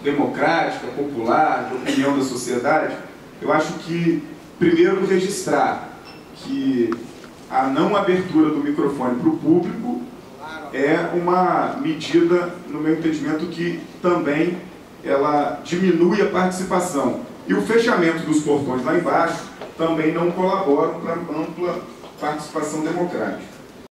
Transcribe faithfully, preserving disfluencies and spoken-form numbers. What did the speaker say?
democrática, popular, de opinião da sociedade, eu acho que, primeiro, registrar que a não abertura do microfone para o público é uma medida, no meu entendimento, que também ela diminui a participação. E o fechamento dos portões lá embaixo também não colaboram para a ampla participação democrática.